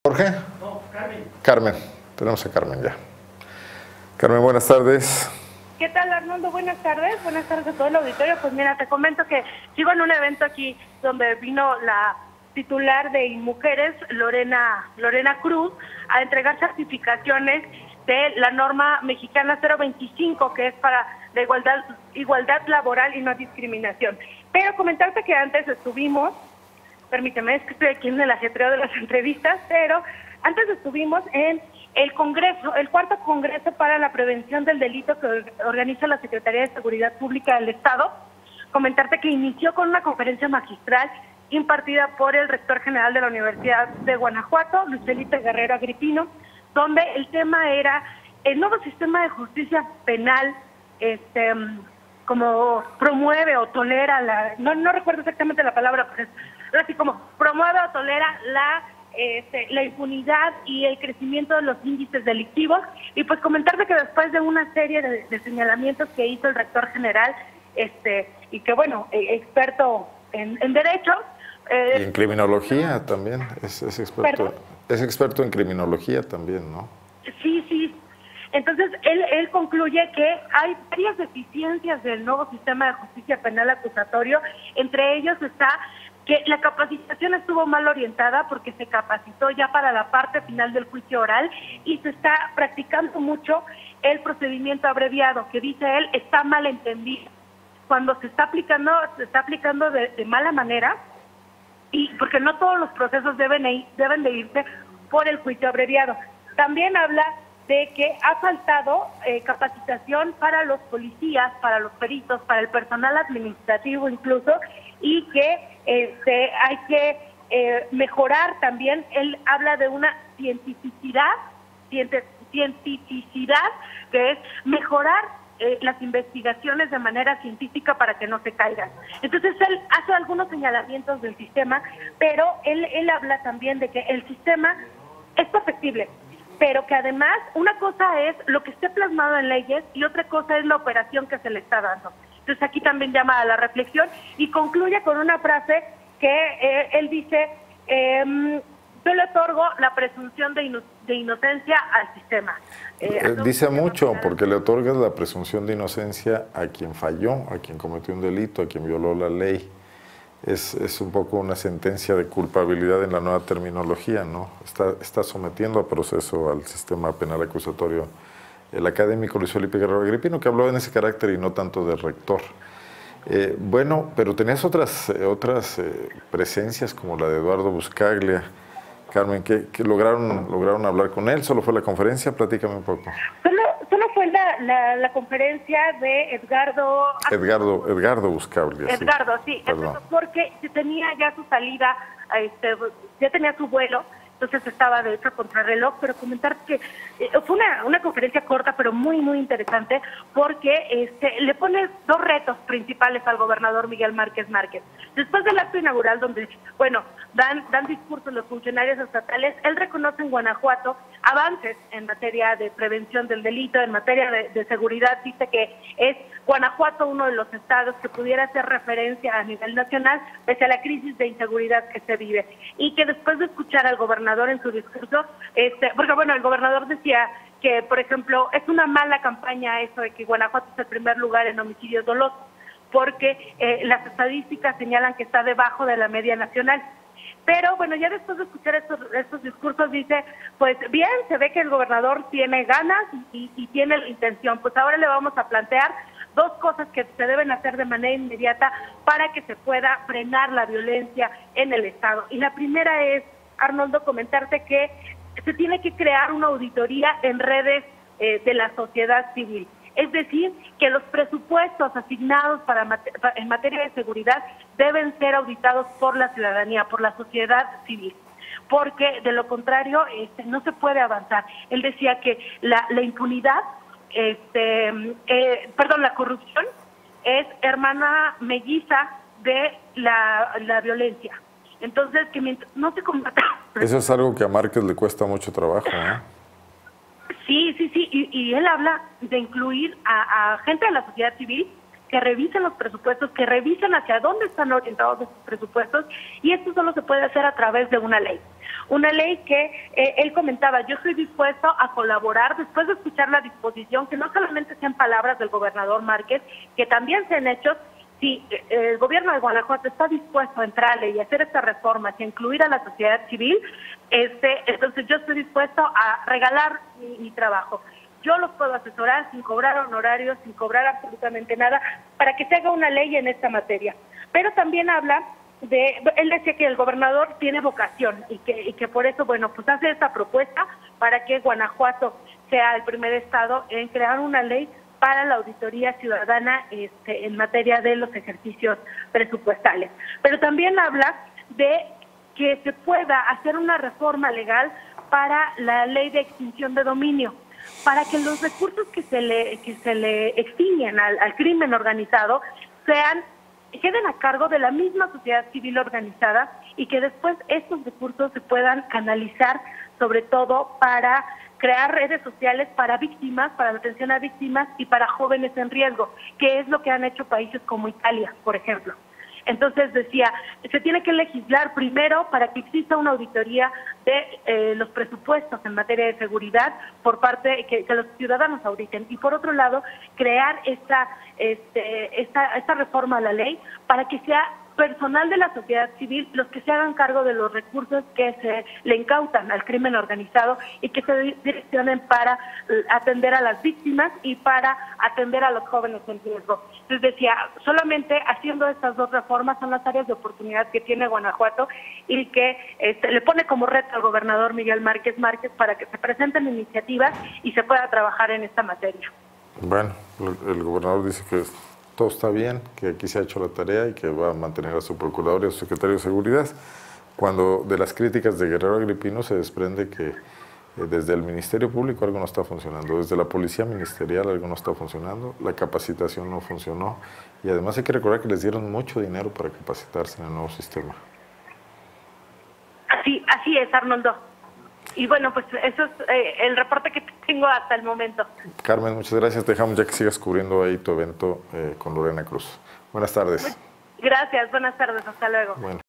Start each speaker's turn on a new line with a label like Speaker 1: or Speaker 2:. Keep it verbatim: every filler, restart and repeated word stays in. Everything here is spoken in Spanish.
Speaker 1: Jorge.
Speaker 2: No, Carmen.
Speaker 1: Carmen, tenemos a Carmen ya. Carmen, buenas tardes.
Speaker 3: ¿Qué tal, Arnoldo? Buenas tardes. Buenas tardes a todo el auditorio. Pues mira, te comento que sigo en un evento aquí donde vino la titular de Inmujeres, Lorena, Lorena Cruz, a entregar certificaciones de la norma mexicana cero veinticinco, que es para la igualdad, igualdad laboral y no discriminación. Pero comentarte que antes estuvimos, permíteme, es que estoy aquí en el ajetreo de las entrevistas, pero antes estuvimos en el Congreso, el cuarto Congreso para la Prevención del Delito que organiza la Secretaría de Seguridad Pública del Estado. Comentarte que inició con una conferencia magistral impartida por el rector general de la Universidad de Guanajuato, Luis Felipe Guerrero Agripino, donde el tema era el nuevo sistema de justicia penal, este, como promueve o tolera, la, no, no recuerdo exactamente la palabra, pero es así como promueve o tolera la Este, la impunidad y el crecimiento de los índices delictivos. Y pues comentarte que después de una serie de, de señalamientos que hizo el rector general, este y que bueno, eh, experto en, en derecho.
Speaker 1: Eh, y en criminología también, es, es, experto, es experto en criminología también, ¿no?
Speaker 3: Sí, sí. Entonces, él, él concluye que hay varias deficiencias del nuevo sistema de justicia penal acusatorio. Entre ellos está que la capacitación estuvo mal orientada porque se capacitó ya para la parte final del juicio oral y se está practicando mucho el procedimiento abreviado, que dice él está mal entendido. Cuando se está aplicando, se está aplicando de, de mala manera, y porque no todos los procesos deben, ir, deben de irse por el juicio abreviado. También habla de que ha faltado eh, capacitación para los policías, para los peritos, para el personal administrativo incluso, y que este, hay que eh, mejorar también. Él habla de una cientificidad, cientificidad, que es mejorar eh, las investigaciones de manera científica para que no se caigan. Entonces él hace algunos señalamientos del sistema, pero él, él habla también de que el sistema es perfectible, pero que además una cosa es lo que esté plasmado en leyes y otra cosa es la operación que se le está dando. Entonces aquí también llama a la reflexión y concluye con una frase que eh, él dice, eh, yo le otorgo la presunción de, ino de inocencia al sistema.
Speaker 1: Eh, eh, dice mucho, porque le otorgas la presunción de inocencia a quien falló, a quien cometió un delito, a quien violó la ley. Es, es un poco una sentencia de culpabilidad en la nueva terminología, ¿no? Está, está sometiendo a proceso al sistema penal acusatorio el académico Luis Felipe Guerrero Agripino, que habló en ese carácter y no tanto del rector. Eh, bueno, pero tenías otras, eh, otras eh, presencias como la de Eduardo Buscaglia. Carmen, ¿qué, qué lograron, lograron hablar con él? ¿Solo fue la conferencia? Platícame un poco.
Speaker 3: Solo, solo fue la, la, la conferencia de Edgardo...
Speaker 1: Edgardo, Edgardo Buscaglia.
Speaker 3: Edgardo, sí, sí porque tenía ya su salida, este, ya tenía su vuelo, entonces estaba de hecho contrarreloj, pero comentar que eh, fue una, una conferencia corta, pero muy, muy interesante, porque este, le pone dos retos principales al gobernador Miguel Márquez Márquez. Después del acto inaugural, donde, bueno, dan, dan discursos los funcionarios estatales, él reconoce en Guanajuato avances en materia de prevención del delito, en materia de, de seguridad, dice que es Guanajuato uno de los estados que pudiera hacer referencia a nivel nacional, pese a la crisis de inseguridad que se vive, y que después de escuchar al gobernador en su discurso, este, porque bueno, el gobernador decía que, por ejemplo, es una mala campaña eso de que Guanajuato es el primer lugar en homicidios dolosos, porque eh, las estadísticas señalan que está debajo de la media nacional. Pero bueno, ya después de escuchar estos, estos discursos dice, pues bien, se ve que el gobernador tiene ganas y, y tiene la intención, pues ahora le vamos a plantear dos cosas que se deben hacer de manera inmediata para que se pueda frenar la violencia en el Estado. Y la primera es, Arnoldo, comentarte que se tiene que crear una auditoría en redes eh, de la sociedad civil. Es decir, que los presupuestos asignados para en materia de seguridad deben ser auditados por la ciudadanía, por la sociedad civil, porque de lo contrario este, no se puede avanzar. Él decía que la, la impunidad, este, eh, perdón, la corrupción es hermana melliza de la, la violencia. Entonces, que mientras no se combata...
Speaker 1: Eso es algo que a Márquez le cuesta mucho trabajo, ¿no?
Speaker 3: Sí, sí, sí, y, y él habla de incluir a, a gente de la sociedad civil que revisen los presupuestos, que revisen hacia dónde están orientados esos presupuestos, y esto solo se puede hacer a través de una ley. Una ley que eh, él comentaba, yo estoy dispuesto a colaborar después de escuchar la disposición, que no solamente sean palabras del gobernador Márquez, que también sean hechos. Si eh, el gobierno de Guanajuato está dispuesto a entrarle y hacer estas reformas y incluir a la sociedad civil, este, entonces yo estoy dispuesto a regalar mi, mi trabajo. Yo los puedo asesorar sin cobrar honorarios, sin cobrar absolutamente nada, para que se haga una ley en esta materia. Pero también habla de, él decía que el gobernador tiene vocación y que, y que por eso, bueno, pues hace esta propuesta para que Guanajuato sea el primer estado en crear una ley para la auditoría ciudadana este, en materia de los ejercicios presupuestales. Pero también habla de que se pueda hacer una reforma legal para la ley de extinción de dominio, para que los recursos que se le, que se le extinguen al, al crimen organizado sean queden a cargo de la misma sociedad civil organizada y que después estos recursos se puedan canalizar sobre todo para crear redes sociales para víctimas, para la atención a víctimas y para jóvenes en riesgo, que es lo que han hecho países como Italia, por ejemplo. Entonces decía, se tiene que legislar primero para que exista una auditoría de eh, los presupuestos en materia de seguridad por parte que, que los ciudadanos auditen, y por otro lado crear esta, este, esta, esta reforma a la ley para que sea personal de la sociedad civil los que se hagan cargo de los recursos que se le incautan al crimen organizado y que se direccionen para atender a las víctimas y para atender a los jóvenes en riesgo. Entonces decía, solamente haciendo estas dos reformas son las áreas de oportunidad que tiene Guanajuato y que este, le pone como reto al gobernador Miguel Márquez Márquez para que se presenten iniciativas y se pueda trabajar en esta materia.
Speaker 1: Bueno, el gobernador dice que todo está bien, que aquí se ha hecho la tarea y que va a mantener a su procurador y a su secretario de Seguridad. Cuando de las críticas de Guerrero Agripino se desprende que eh, desde el Ministerio Público algo no está funcionando, desde la Policía Ministerial algo no está funcionando, la capacitación no funcionó y además hay que recordar que les dieron mucho dinero para capacitarse en el nuevo sistema.
Speaker 3: Así, así es, Arnoldo. Y bueno, pues eso es eh, el reporte que tengo hasta el momento. Carmen,
Speaker 1: muchas gracias. Te dejamos ya que sigas cubriendo ahí tu evento eh, con Lorena Cruz. Buenas tardes.
Speaker 3: Gracias, buenas tardes. Hasta luego. Bueno.